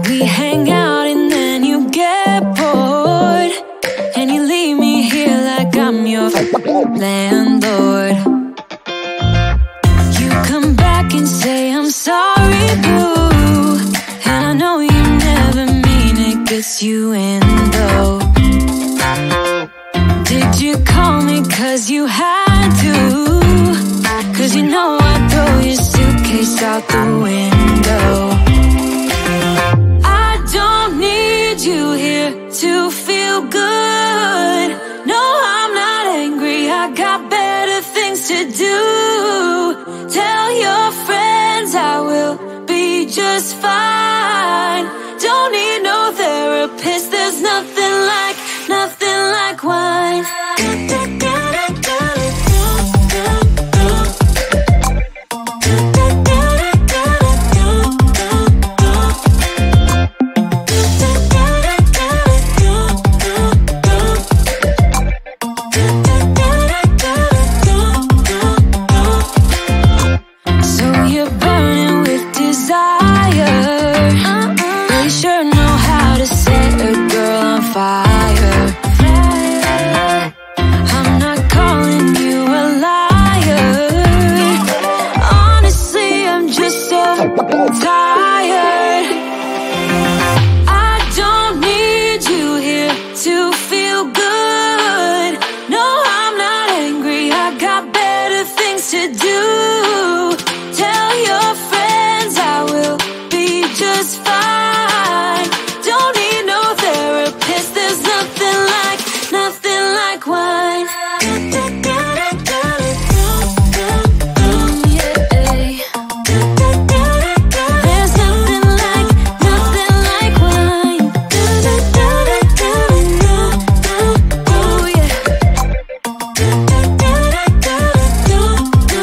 We hang out and then you get bored, and you leave me here like I'm your landlord. You come back and say I'm sorry, boo, and I know you never mean it, gets you in though. Did you call me cause you had to? Cause you know I'd throw your suitcase out the window. I don't need you here to feel good. No, I'm not angry, I got better things to do. Tell your friends I will be just fine. Don't need no therapist, there's nothing like wine.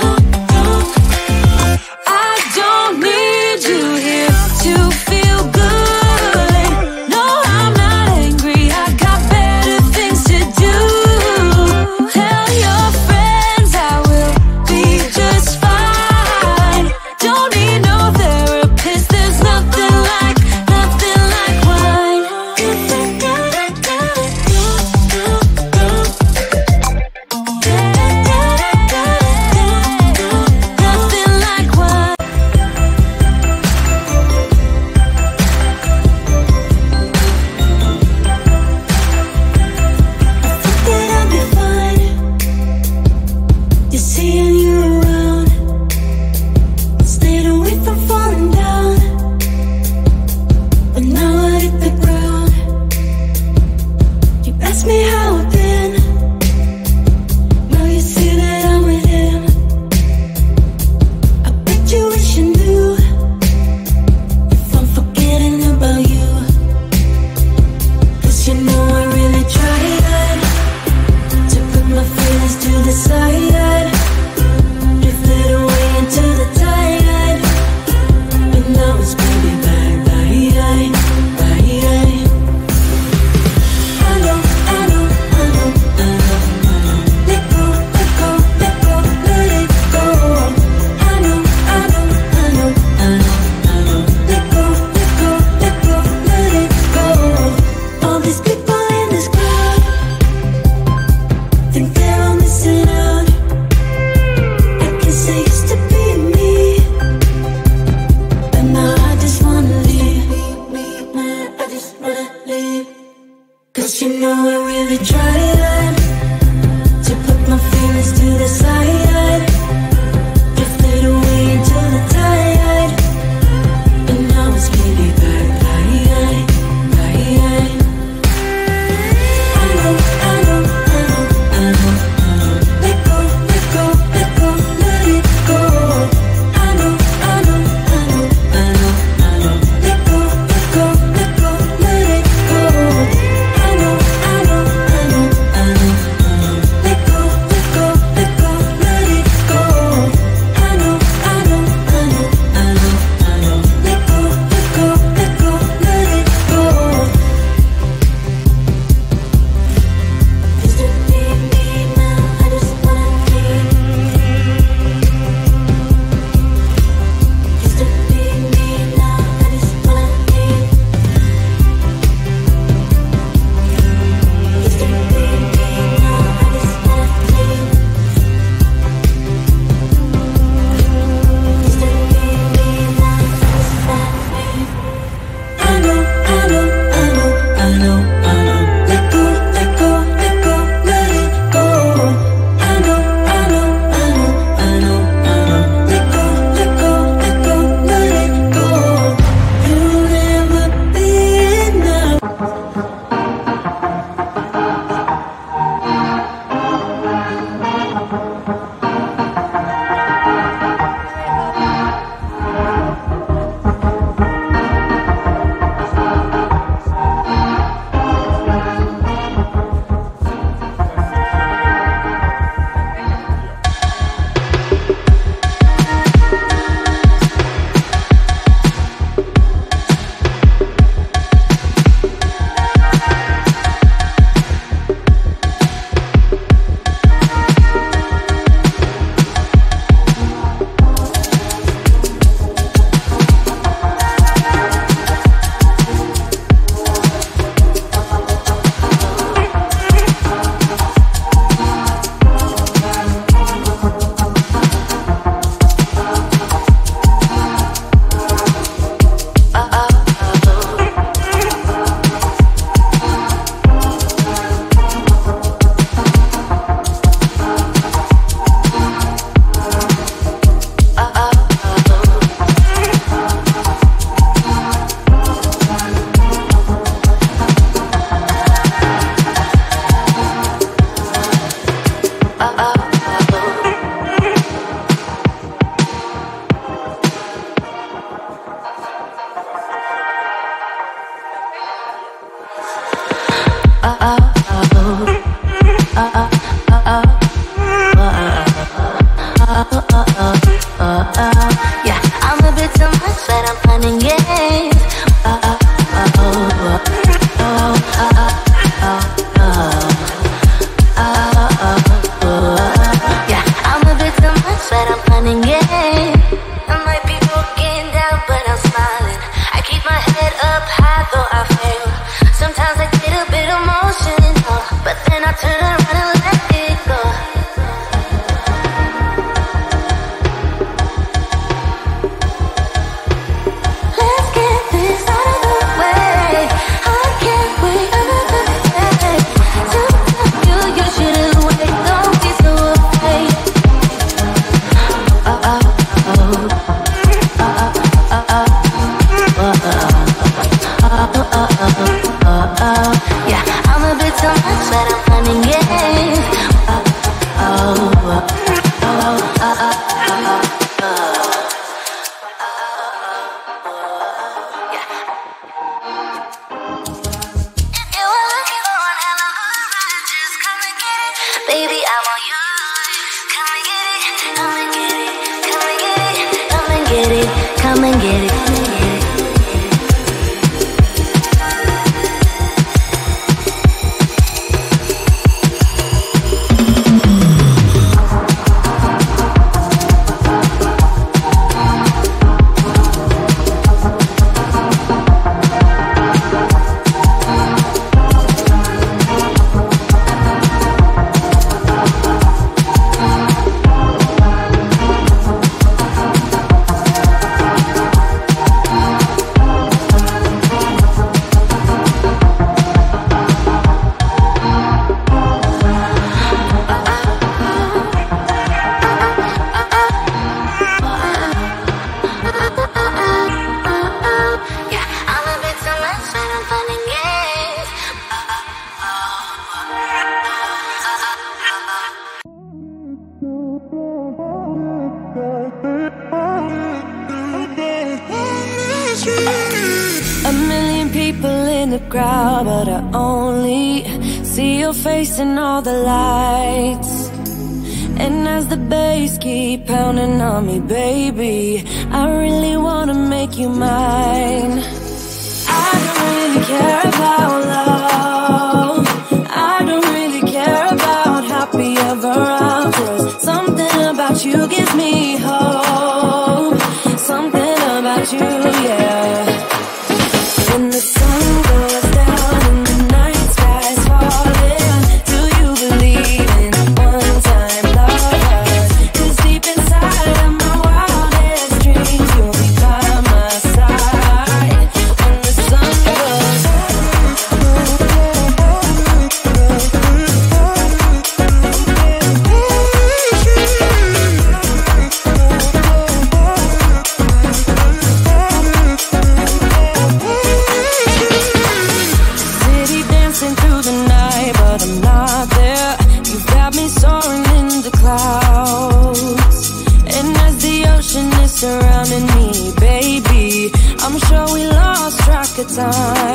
To feel good. Yeah, I'm a bit too much, but I'm fun and games. Yeah, I'm a bit too much, but I'm fun and games. I might be broken down, but I'm smiling. I keep my head up high, though I fail. Sometimes I get a bit emotional, but then I turn around and let it go. Let's get this out of the way. I can't wait another day to tell you shouldn't wait. Don't be so afraid. Yeah, I'm a bit too much, but I'm fun and games. If you were looking for an hell of a ride, just come and get it. Baby, I'm all yours. Come and get it, come and get it, come and get it, come and get it, come and get it. A million people in the crowd, but I only see your face in all the lights. And as the bass keep pounding on me, baby, I really wanna make you mine. I don't really care about love. I don't really care about happy ever after. Something about you gives me hope. Something about you, yeah. When the sun goes down and the night sky's falling, do you believe in one-time lovers? 'Cause deep inside of my wildest dreams, you'll be by my side. When the sun goes surrounding me, baby. I'm sure we lost track of time.